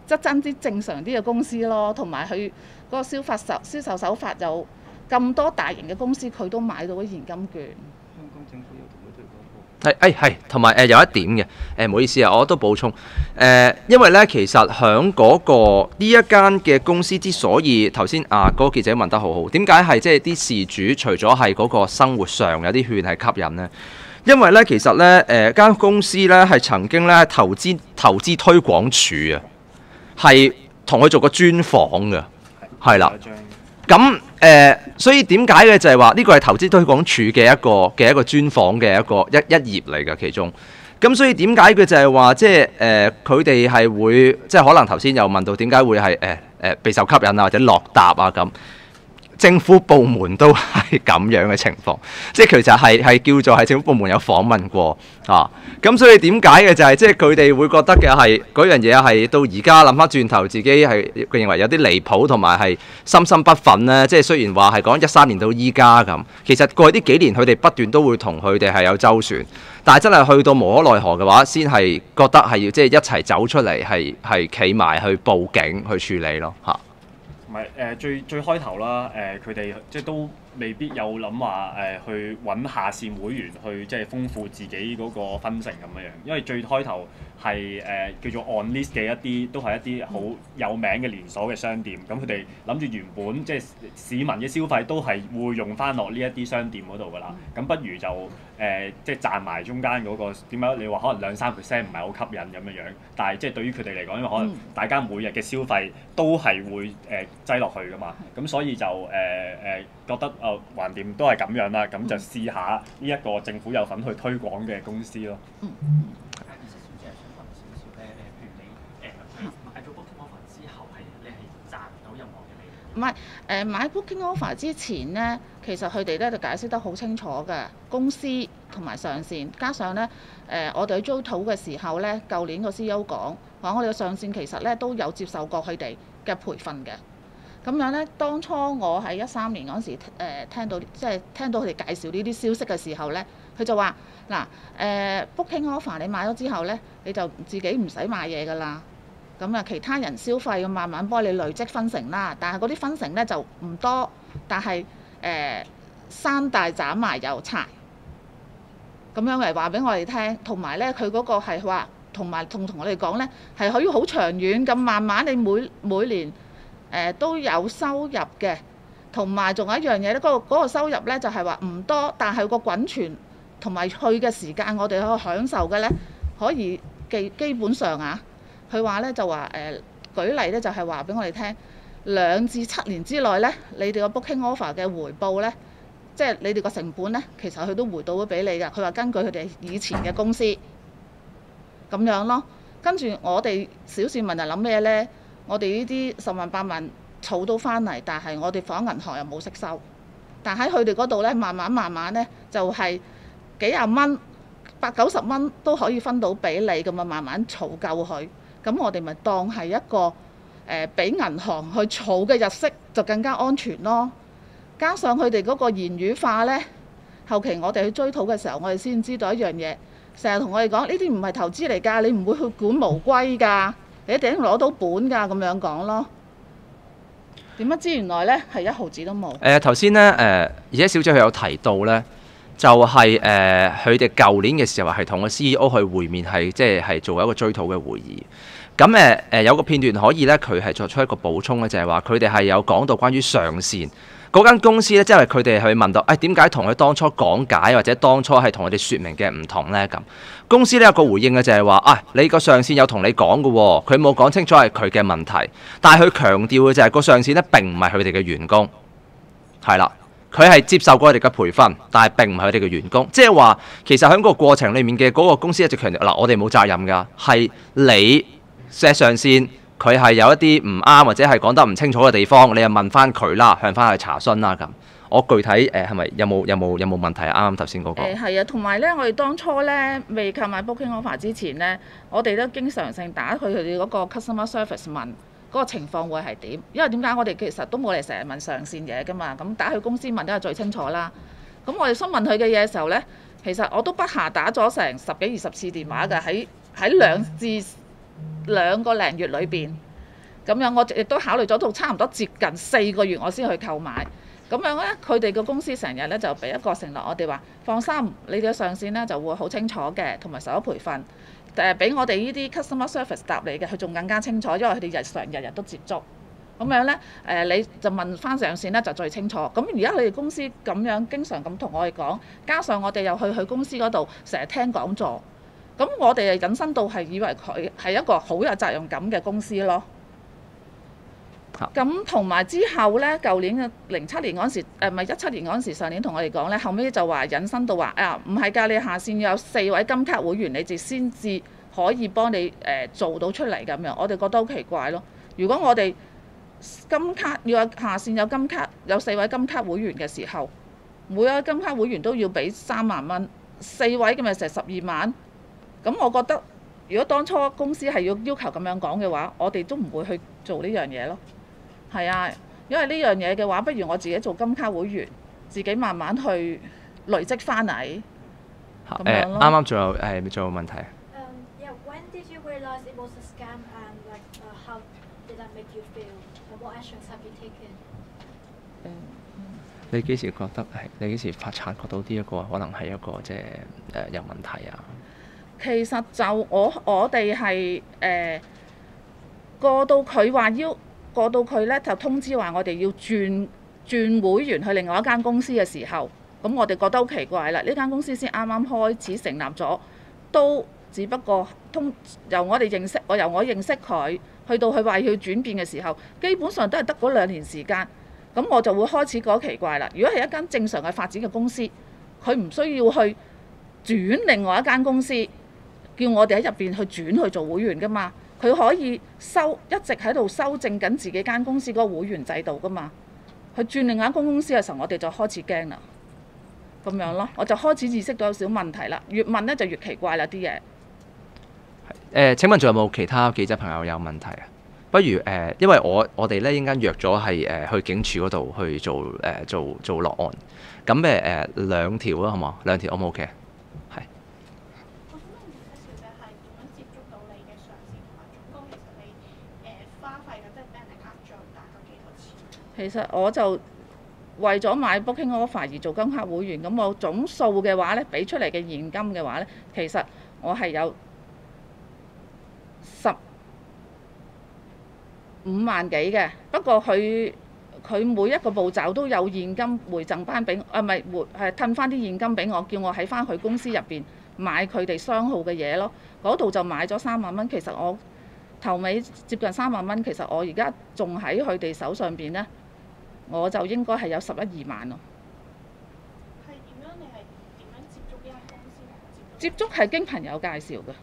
即真啲正常啲嘅公司咯，同埋佢嗰個銷發手銷售手法有咁多大型嘅公司，佢都買到啲現金券。 香港政府有同佢推廣過。 係誒係，同埋誒有一點嘅誒，唔好意思啊，我都補充誒、呃，因為咧其實響嗰、個呢一間嘅公司之所以頭先啊嗰、個記者問得好好，點解係即係啲事主除咗係嗰個生活上有啲券係吸引呢？因為咧其實咧誒間公司咧係曾經咧投資投資推廣署啊，係同佢做過專訪嘅，係啦。咁誒、呃，所以點解嘅就係話呢個係投資推廣署嘅一個嘅一個專訪嘅一個一一頁嚟嘅其中。咁所以點解佢就係話即係誒佢哋係會即係可能頭先又問到點解會係誒誒備受吸引啊或者落搭啊咁。政府部門都係咁樣嘅情況，即係其實係係叫做係政府部門有訪問過啊。咁所以點解嘅就係即係佢哋會覺得嘅係嗰樣嘢係到而家諗翻轉頭，自己係佢認為有啲離譜同埋係心心不憤呢。即係雖然話係講一三年到依家咁，其實過去呢幾年佢哋不斷都會同佢哋係有周旋，但係真係去到無可奈何嘅話，先係覺得係要即係一齊走出嚟，係係企埋去報警去處理咯嚇。 唔係誒最最開頭啦，誒佢哋即係都未必有諗話誒去揾下線會員去即係豐富自己嗰個分成咁樣樣，因為最開頭係誒、呃、叫做 on list 嘅一啲都係一啲好有名嘅連鎖嘅商店，咁佢哋諗住原本即係市民嘅消費都係會用翻落呢一啲商店嗰度㗎啦，咁不如就誒、呃、即係賺埋中間嗰、嗰個點解你話可能兩三 percent 唔係好吸引咁樣樣，但係即係對於佢哋嚟講，因為可能大家每日嘅消費都係會誒、呃、擠落去㗎嘛，咁所以就誒誒、呃、覺得啊橫掂都係咁樣啦，咁就試下呢一個政府有份去推廣嘅公司咯。 其實小姐想問少少咧，誒譬如你誒買咗 Booking Offer 之後，係你係賺唔到任何嘅利潤？ 唔係誒買 Booking Offer 之前呢，其實佢哋咧就解釋得好清楚嘅，公司同埋上線，加上咧誒、呃、我哋去租土嘅時候咧，舊年個 C E O 講話，我哋嘅上線其實咧都有接受過佢哋嘅培訓嘅。咁樣咧，當初我喺一三年嗰陣時，誒、呃、聽到即係聽到佢哋介紹呢啲消息嘅時候咧，佢就話嗱誒 Booking Offer 你買咗之後咧，你就自己唔使買嘢㗎啦。咁啊，其他人消費咁慢慢幫你累積分成啦。但係嗰啲分成咧就唔多，但係誒、呃、山大斬埋又柴。咁樣嚟話俾我哋聽，同埋咧佢嗰個係話，同埋同同我哋講咧係可以好長遠咁，慢慢你每每年。誒、呃、都有收入嘅，同埋仲有一樣嘢咧，嗰、那個嗰個收入咧就係話唔多，但係個滾存同埋去嘅時間，我哋可以享受嘅咧，可以基基本上啊，佢話咧就話誒、呃、舉例咧就係話俾我哋聽，兩至七年之內咧，你哋個 Booking Offer 嘅回報咧，即係你哋個成本咧，其實佢都回到咗俾你㗎。佢話根據佢哋以前嘅公司咁樣咯，跟住我哋小市民就諗咩咧？我哋呢啲十萬八萬儲到翻嚟，但係我哋放銀行又冇息收。但喺佢哋嗰度咧，慢慢慢慢咧就係、是、幾廿蚊、八九十蚊都可以分到俾你咁啊，慢慢儲夠佢。咁我哋咪當係一個誒俾、呃、銀行去儲嘅日息，就更加安全咯。加上佢哋嗰個言語化咧，後期我哋去追討嘅時候，我哋先知道一樣嘢，成日同我哋講呢啲唔係投資嚟㗎，你唔會去管無歸㗎。你一定攞到本㗎，咁樣講咯。點不知原來咧係一毫子都冇。 誒頭先咧誒，而且小姐佢有提到咧，就係誒佢哋舊年嘅時候係同個 C E O 去會面，係即係係做一個追討嘅會議。咁誒誒有個片段可以咧，佢係作出一個補充咧，就係話佢哋係有講到關於上線。嗰間公司咧，即係佢哋去問到，誒點解同佢當初講解或者當初係同佢哋説明嘅唔同呢？咁公司咧有個回應嘅就係話，啊你個上線有同你講嘅喎，佢冇講清楚係佢嘅問題，但係佢強調嘅就係個上線咧並唔係佢哋嘅員工，係啦，佢係接受過佢哋嘅培訓，但係並唔係佢哋嘅員工，即係話其實喺個過程裡面嘅嗰個公司一直強調，嗱我哋冇責任㗎，係你錫上線。佢係有一啲唔啱或者係講得唔清楚嘅地方，你又問翻佢啦，向翻佢查詢啦咁。我具體誒係咪有冇有冇有冇問題啊？啱啱頭先嗰個誒係啊，同埋咧，我哋當初咧未購買 Booking Offer 之前咧，我哋都經常性打去佢哋嗰個 customer service 問嗰個情況會係點，因為點解我哋其實都冇嚟成日問上線嘢噶嘛，咁打去公司問都係最清楚啦。咁我哋想問佢嘅嘢嘅時候咧，其實我都不下打咗成十幾二十次電話㗎，喺喺兩至兩個零月裏邊， 咁樣我亦都考慮咗到差唔多接近四個月我先去購買。咁樣咧，佢哋個公司成日咧就俾一個承諾，我哋話放心，你哋嘅上線咧就會好清楚嘅，同埋受咗培訓。誒，俾我哋呢啲 customer service 答你嘅，佢仲更加清楚，因為佢哋日常日日都接觸。咁樣咧，誒你就問翻上線咧就最清楚。咁而家佢哋公司咁樣經常咁同我哋講，加上我哋又去佢公司嗰度成日聽講座，咁我哋誒引申到係以為佢係一個好有責任感嘅公司咯。咁同埋之後咧，舊年嘅零七年嗰陣時，誒唔係一七年嗰陣時，上年同我哋講咧，後尾就話引申到話啊，唔係㗎，你下線要有四位金卡會員，你哋先至可以幫你誒、呃、做到出嚟咁樣。我哋覺得好奇怪咯。如果我哋金卡要有下線有金卡有四位金卡會員嘅時候，每位金卡會員都要俾三萬蚊，四位嘅咪成十二萬。咁我覺得，如果當初公司係要要求咁樣講嘅話，我哋都唔會去做呢樣嘢咯。係啊，因為呢樣嘢嘅話，不如我自己做金卡會員，自己慢慢去累積翻嚟。 誒，啱啱仲有誒仲有問題。 Um, yeah, when did you realize it was a scam and like uh, how did that make you feel? And what actions have you taken? 你幾時覺得係？你幾時發察覺到呢一個可能係一個即係誒有問題啊？ 其實就我我哋係誒過到佢話要。過到佢咧就通知話我哋要轉轉會員去另外一間公司嘅時候，咁我哋覺得好奇怪啦！呢間公司先啱啱開始成立咗，都只不過通由我哋認識，我由我認識佢，去到佢話要轉變嘅時候，基本上都係得嗰兩年時間。咁我就會開始覺得奇怪啦。如果係一間正常嘅發展嘅公司，佢唔需要去轉另外一間公司，叫我哋喺入邊去轉去做會員㗎嘛。佢可以修一直喺度修正緊自己間公司嗰個會員制度㗎嘛。佢轉另外一間公司嘅時候，我哋就開始驚啦。咁樣咯，我就開始意識到有少問題啦。越問咧就越奇怪啦啲嘢。 誒，請問仲有冇其他記者朋友有問題啊？不如誒、呃，因為我我哋咧應該約咗係誒去警署嗰度去做誒、呃、做做落案。咁誒誒兩條啊，好冇？兩條 O 唔 OK？係。 我想問小姐係點樣接觸到你嘅上司同埋總工？其實你誒、呃、花費嘅即係俾人哋呃咗大概幾多錢？ 其實我就為咗買 Booking Offer 而做金卡會員，咁我總數嘅話咧，俾出嚟嘅現金嘅話咧，其實我係有十五萬幾嘅。不過佢佢每一個步驟都有現金回贈翻俾，啊唔係回係褪翻啲現金俾我，叫我喺翻佢公司入邊買佢哋商號嘅嘢咯。嗰度就買咗三萬蚊。其實我頭尾接近三萬蚊，其實我而家仲喺佢哋手上邊咧。我就應該係有十一二萬咯。 係點樣？你係點樣接觸呢間公司？ 接觸係經朋友介紹嘅。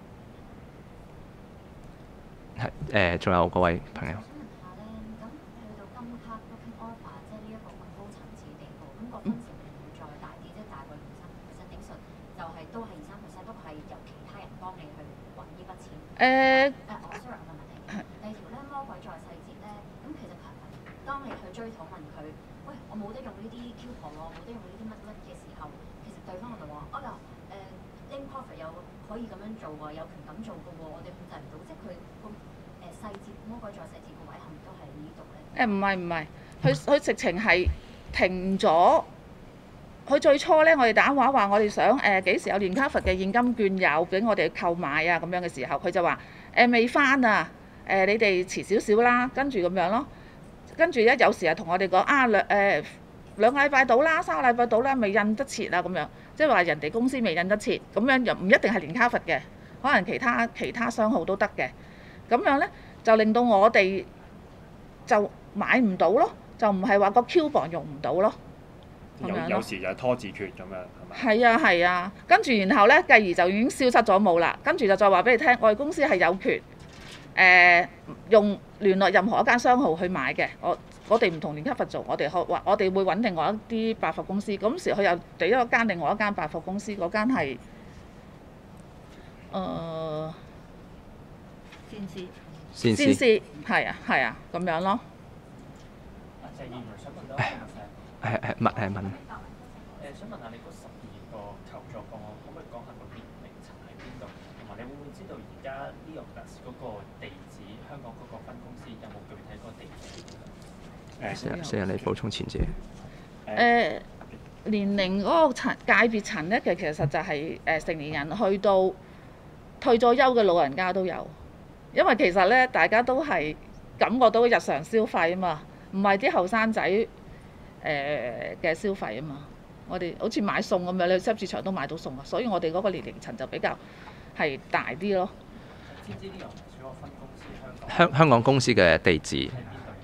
係誒，仲、呃、有各位朋友。 我想問下咧，咁去到金卡 Booking Offer 即係呢一個咁高層次嘅地步，咁、那個分成會唔會再大啲？即係大概二三 percent 頂數，就係都係二三 percent，不過係由其他人幫你去揾呢筆錢。誒、 呃。 誒，我 sorry，我問問題。第二條咧，魔鬼在細節咧，咁其實當你去追討問佢，喂，我冇得用呢啲 coupon 喎，冇得用呢啲乜乜嘅時候，其實對方就話：哦嗱，誒 link profit 又可以咁樣做喎，有權咁做嘅喎，我哋控制唔到，即係佢個誒細節魔鬼在細節個位係咪都係呢度咧？誒唔係唔係，佢佢直情係停咗。佢最初咧，我哋打電話話我哋想誒幾、呃、時有連卡佛嘅現金券有俾我哋購買啊咁樣嘅時候，佢就話誒未翻啊，誒、呃、你哋遲少少啦，跟住咁樣咯。跟住咧，有時又同我哋講啊兩誒、呃、兩個禮拜到啦，三個禮拜到啦，未印得切啊咁樣，即係話人哋公司未印得切，咁樣又唔一定係連卡佛嘅，可能其他其他商號都得嘅。咁樣咧就令到我哋就買唔到咯，就唔係話個 coupon 用唔到咯。 有有時就係拖字訣咁樣，係咪？ 係啊係啊，跟住然後咧，繼而就已經消失咗冇啦。跟住就再話俾你聽，我哋公司係有權誒、呃、用聯絡任何一間商號去買嘅。我我哋唔同連卡佛做，我哋可話我哋會揾另外一啲百貨公司。嗰時佢又俾咗間另外一間百貨公司，嗰間係誒先施先先施係啊係啊咁樣咯。 謝議員想問多一個問題。 係係問係問。 誒，想問下你嗰十二個求助個案，可唔可以講下個年齡層喺邊度？同埋你會唔會知道而家 Leonidas 嗰個地址，香港嗰個分公司已經誒四人四人你補充前者。 誒、年齡嗰個層界別層咧，其實其實就係、誒、成年人去到退咗休嘅老人家都有，因為其實咧大家都係感覺到日常消費啊嘛，唔係啲後生仔誒嘅消費啊嘛。我哋好似買餸咁樣，你去超級市場都買到餸啊，所以我哋嗰個年齡層就比較係大啲咯。 知唔知呢個係分公司香港？ 香香港公司嘅地址， 喺邊度？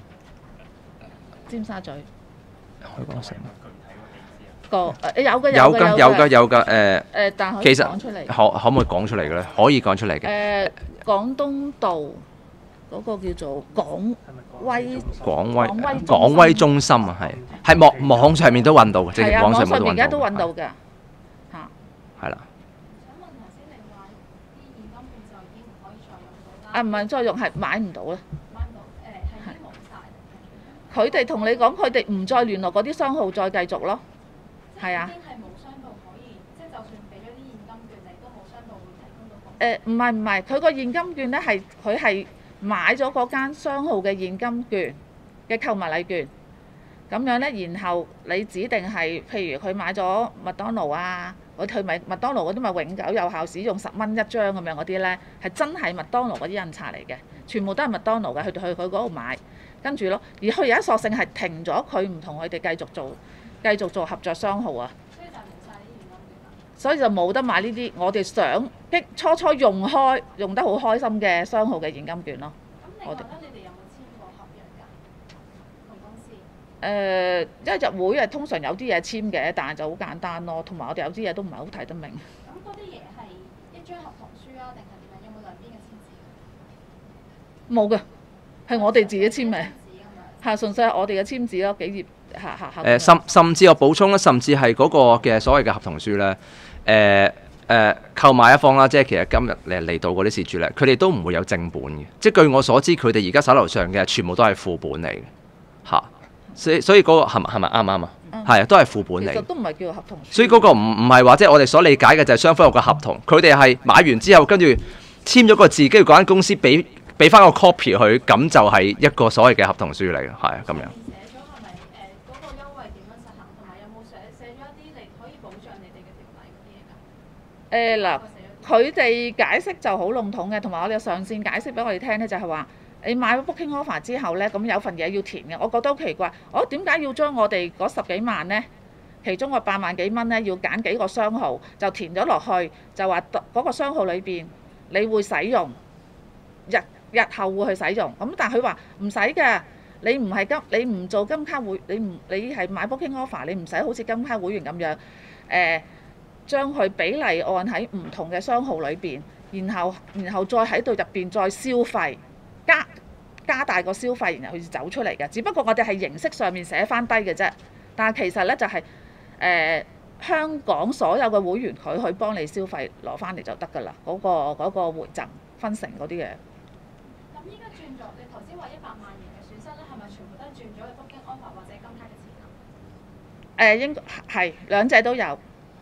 尖沙咀可以講成個誒有嘅有㗎有㗎有㗎誒。 誒，但係可以其實講出嚟。 可可唔可以講出嚟嘅咧？可以講出嚟嘅。 誒，廣東道嗰個叫做廣威廣威廣威廣威中心啊，係喺網網上面都揾到嘅，即係係啊， 網上面都網上面而家都揾到嘅。 揾到㗎嚇。 係啦。 想問頭先你話啲現金券就已經唔可以再用到啦。 啊，唔係再用係買唔到啦。 買唔到誒係已經冇晒。 佢哋同你講，佢哋唔再聯絡嗰啲商號，再繼續咯。係啊已經係冇商道可以，即係就算俾咗啲現金券，你都冇商道會提供到服務。 誒，唔係唔係，佢個現金券咧係佢係買咗嗰間商號嘅現金券嘅購物禮券，咁樣咧，然後你指定係，譬如佢買咗麥當勞啊，我佢咪麥當勞嗰啲咪永久有效使用十蚊一張咁樣嗰啲咧，係真係麥當勞嗰啲印刷嚟嘅，全部都係麥當勞嘅，去去佢嗰度買，跟住咯，而佢而家索性係停咗，佢唔同佢哋繼續做，繼續做合作商號啊。 所以就冇晒啲現金券啦。 所以就冇得買呢啲我哋想激初初用開用得好開心嘅商號嘅現金券咯。 咁你覺得你哋有冇簽過合約㗎？同公司？ 誒，一入會係通常有啲嘢簽嘅，但係就好簡單咯。同埋我哋有啲嘢都唔係好睇得明。 咁嗰啲嘢係一張合同書啊，定係點樣？有冇兩邊嘅簽字？ 冇嘅，係我哋自己簽嘅， 紙咁樣。 係純粹係我哋嘅簽字咯，幾頁下下下。 誒甚甚至我補充啦，甚至係嗰個嘅所謂嘅合同書咧，誒誒購買一方啦，即係其實今日嚟嚟到嗰啲事主咧，佢哋都唔會有正本嘅，即係據我所知，佢哋而家手頭上嘅全部都係副本嚟嘅，嚇，所以所以嗰個係咪係咪啱唔啱啊？係啊，都係副本嚟嘅。 其實都唔係叫合同書。 所以嗰個唔唔係話即係我哋所理解嘅就係雙方有個合同，佢哋係買完之後跟住簽咗個字，跟住嗰間公司俾俾翻個 copy 佢，咁就係一個所謂嘅合同書嚟嘅，係啊咁樣。 寫咗係咪誒嗰個優惠點樣實行，同埋有冇寫寫咗一啲嚟可以保障你哋嘅條例嗰啲嘢㗎？ 誒嗱，佢哋解釋就好籠統嘅，同埋我哋上線解釋俾我哋聽咧，就係話你買咗 booking offer 之後咧，咁有份嘢要填嘅，我覺得好奇怪，我點解要將我哋嗰十幾萬咧，其中個八萬幾蚊咧，要揀幾個商號就填咗落去，就話嗰個商號裏邊你會使用日日後會去使用，咁但係佢話唔使嘅，你唔係金，你唔做金卡會，你唔你係買 booking offer，你唔使好似金卡會員咁樣誒。呃將佢比例按喺唔同嘅商號裏邊，然後然後再喺度入邊再消費，加加大個消費，然後佢走出嚟嘅。只不過我哋係形式上面寫翻低嘅啫，但係其實咧就係、是、誒、呃、香港所有嘅會員佢去幫你消費攞翻嚟就得㗎啦，嗰、那個嗰、個回贈分成嗰啲嘢。 咁依家轉咗，你頭先話一百萬元嘅損失咧，係咪全部都係轉咗去 booking offer 或者金卡嘅錢啊？ 誒、呃、應該係兩者都有。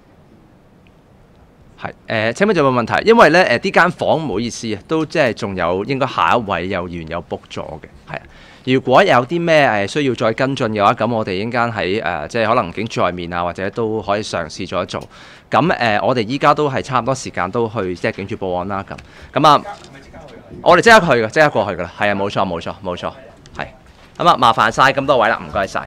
係誒，請問仲有冇問題？因為咧誒，呢間房唔好意思啊，都即係仲有應該下一位有原有 book 咗嘅，係啊。如果有啲咩誒需要再跟進嘅話，咁我哋應間喺誒即係可能景在面啊，或者都可以嘗試咗做。咁誒、呃，我哋依家都係差唔多時間都去即係警署報案啦。咁咁啊，我哋即刻去嘅，即刻過去㗎啦。係啊，冇錯冇錯冇錯，係咁啊，麻煩晒咁多位啦，唔該晒。